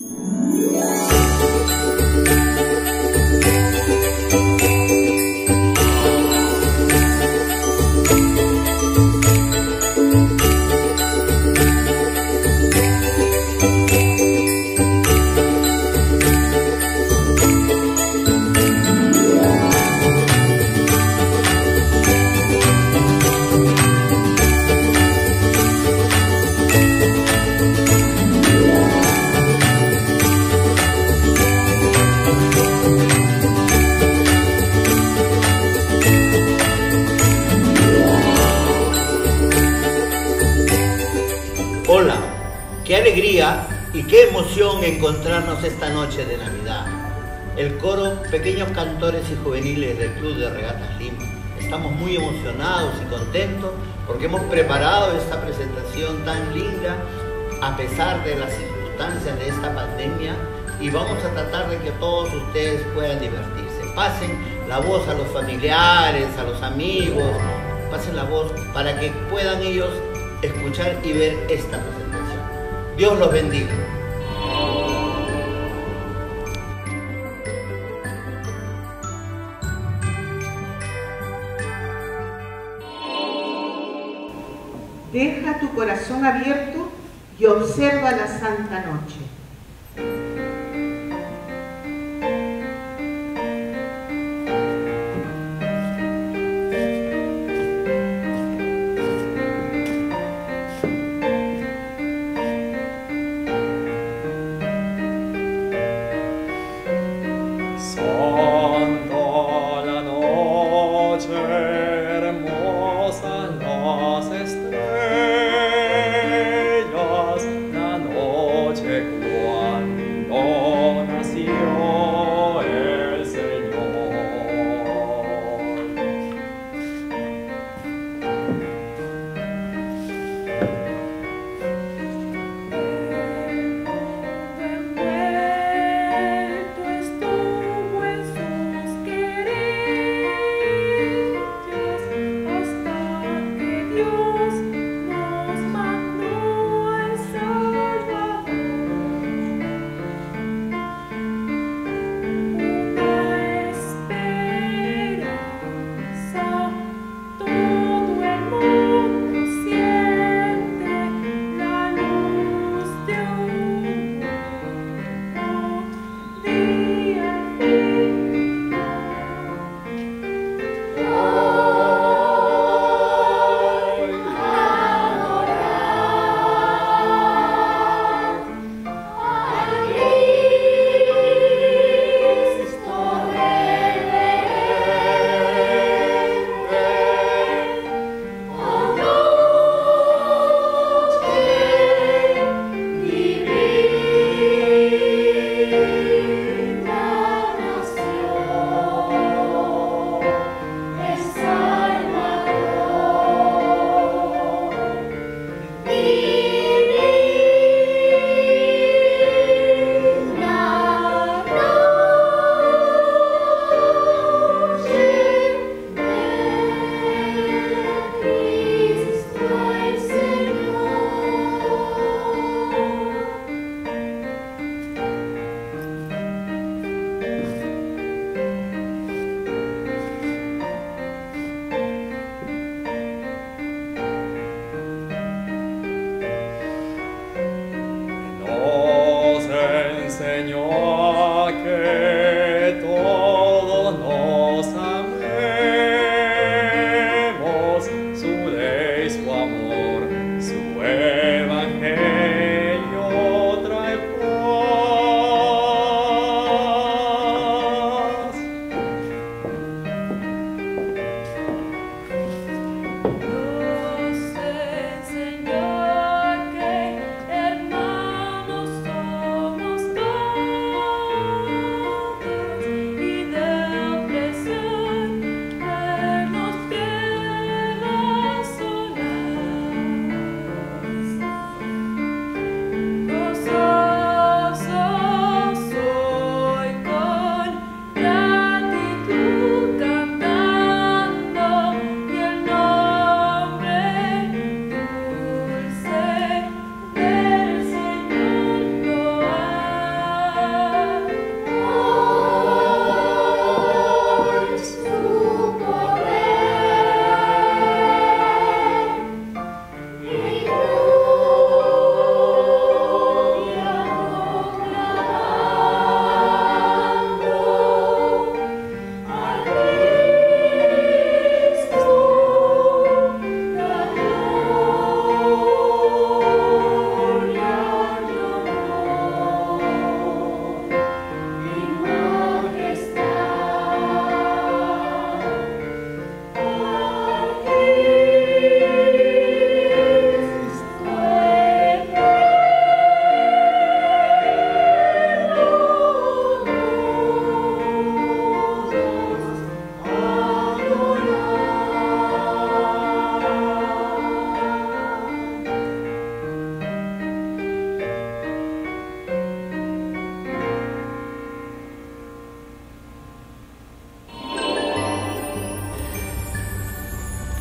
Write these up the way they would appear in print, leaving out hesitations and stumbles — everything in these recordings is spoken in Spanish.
Hola, qué alegría y qué emoción encontrarnos esta noche de Navidad. El coro Pequeños Cantores y Juveniles del Club de Regatas Lima. Estamos muy emocionados y contentos porque hemos preparado esta presentación tan linda a pesar de las circunstancias de esta pandemia y vamos a tratar de que todos ustedes puedan divertirse. Pasen la voz a los familiares, a los amigos, pasen la voz para que puedan ellos escuchar y ver esta presentación. Dios los bendiga. Deja tu corazón abierto y observa la Santa Noche. Santa la noche, hermosa las estrellas, la noche cuando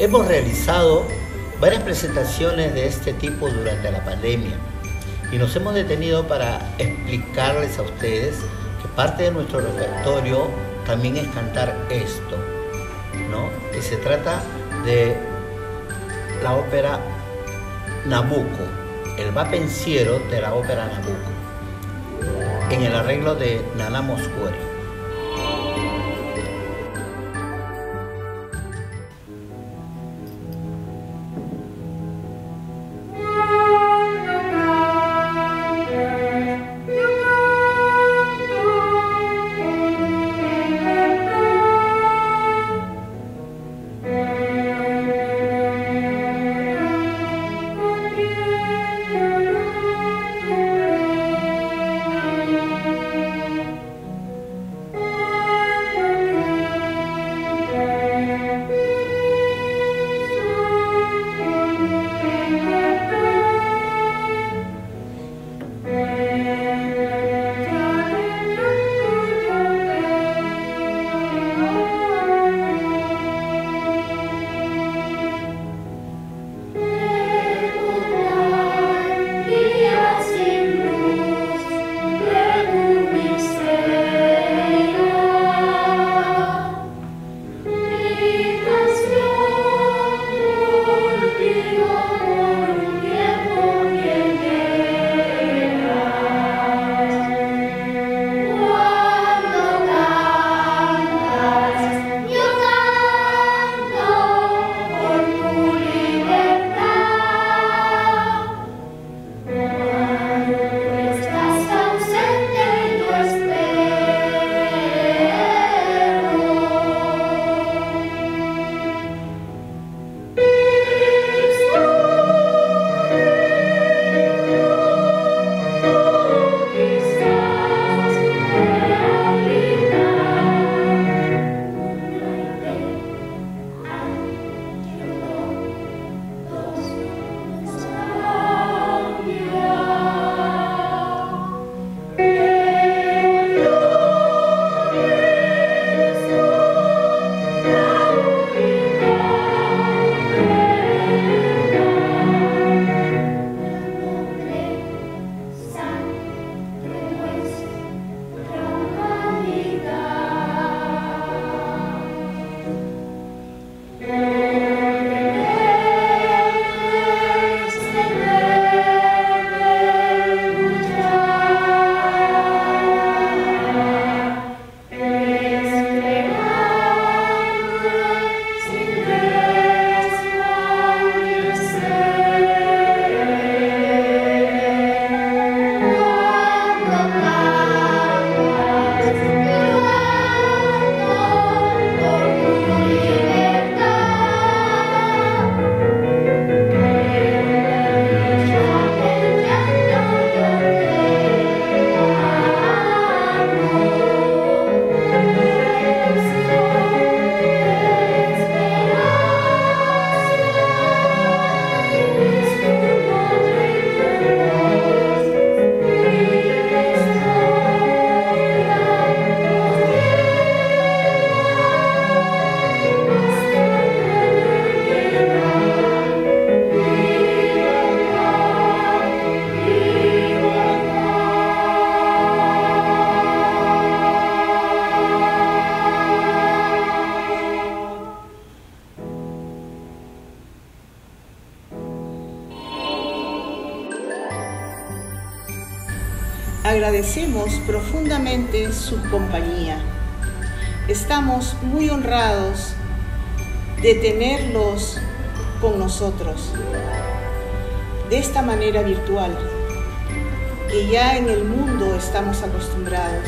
Hemos realizado varias presentaciones de este tipo durante la pandemia y nos hemos detenido para explicarles a ustedes que parte de nuestro repertorio también es cantar esto, ¿no? Que se trata de la ópera Nabucco, el va pensiero de la ópera Nabucco, en el arreglo de Nana Mosquera. Agradecemos profundamente su compañía. Estamos muy honrados de tenerlos con nosotros de esta manera virtual, que ya en el mundo estamos acostumbrados.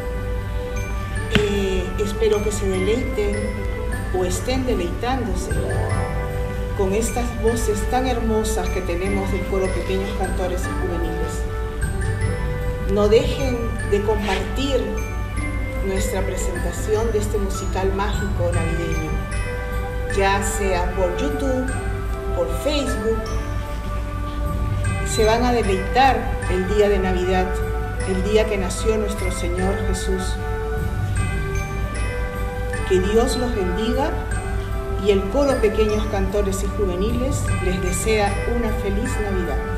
Espero que se deleiten o estén deleitándose con estas voces tan hermosas que tenemos del coro Pequeños Cantores y Juveniles. No dejen de compartir nuestra presentación de este musical mágico navideño, ya sea por YouTube, por Facebook. Se van a deleitar el día de Navidad, el día que nació nuestro Señor Jesús. Que Dios los bendiga y el coro Pequeños Cantores y Juveniles les desea una feliz Navidad.